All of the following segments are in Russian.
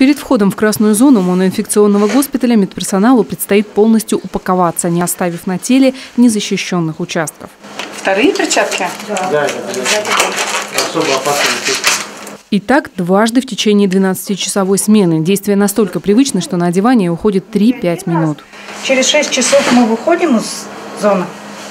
Перед входом в красную зону моноинфекционного госпиталя медперсоналу предстоит полностью упаковаться, не оставив на теле незащищенных участков. Вторые перчатки? Да. Особо опасные. И так дважды в течение 12-часовой смены. Действие настолько привычно, что на одевание уходит 3-5 минут. Через 6 часов мы выходим из зоны.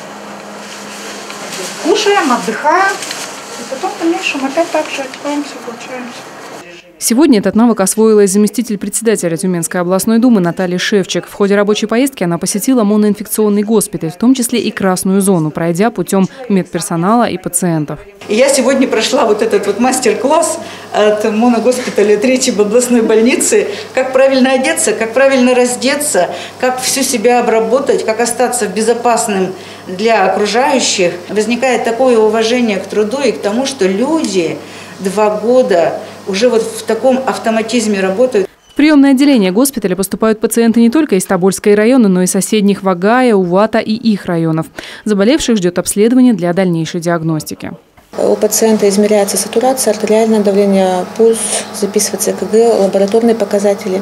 Кушаем, отдыхаем. И потом в дальнейшем опять так же одеваемся, получаемся. Сегодня этот навык освоила и заместитель председателя Тюменской областной думы Наталья Шевчик. В ходе рабочей поездки она посетила моноинфекционный госпиталь, в том числе и красную зону, пройдя путем медперсонала и пациентов. Я сегодня прошла вот этот мастер-класс от моногоспиталя 3-й областной больницы, как правильно одеться, как правильно раздеться, как всю себя обработать, как остаться безопасным для окружающих. Возникает такое уважение к труду и к тому, что люди 2 года уже вот в таком автоматизме работают. В приемное отделение госпиталя поступают пациенты не только из Тобольской района, но и соседних Вагая, Увата и их районов. Заболевших ждет обследование для дальнейшей диагностики. У пациента измеряется сатурация, артериальное давление, пульс, записывается ЭКГ, лабораторные показатели.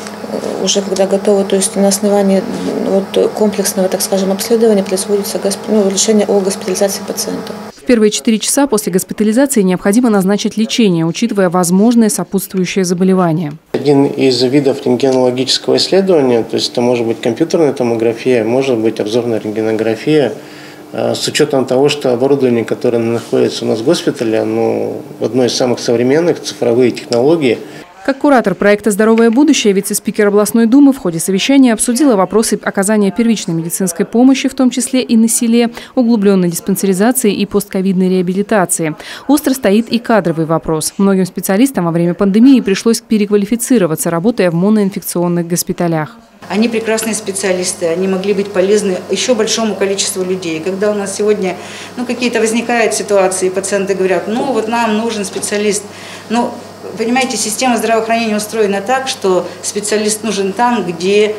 Уже когда готовы, то есть на основании комплексного, так скажем, обследования производится решение о госпитализации пациента. В первые 4 часа после госпитализации необходимо назначить лечение, учитывая возможное сопутствующее заболевание. Один из видов рентгенологического исследования, то есть это может быть компьютерная томография, может быть обзорная рентгенография, с учетом того, что оборудование, которое находится у нас в госпитале, оно одно из самых современных, цифровые технологии. Как куратор проекта «Здоровое будущее» вице-спикер областной думы в ходе совещания обсудила вопросы оказания первичной медицинской помощи, в том числе и на селе, углубленной диспансеризации и постковидной реабилитации. Остро стоит и кадровый вопрос. Многим специалистам во время пандемии пришлось переквалифицироваться, работая в моноинфекционных госпиталях. Они прекрасные специалисты, они могли быть полезны еще большому количеству людей. Когда у нас сегодня какие-то возникают ситуации, пациенты говорят, нам нужен специалист. Понимаете, система здравоохранения устроена так, что специалист нужен там, где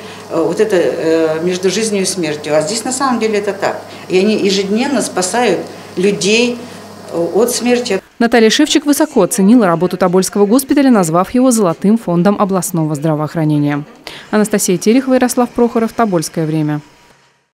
это между жизнью и смертью. А здесь на самом деле это так. И они ежедневно спасают людей от смерти. Наталья Шевчик высоко оценила работу Тобольского госпиталя, назвав его золотым фондом областного здравоохранения. Анастасия Терехова, Ярослав Прохоров, Тобольское время.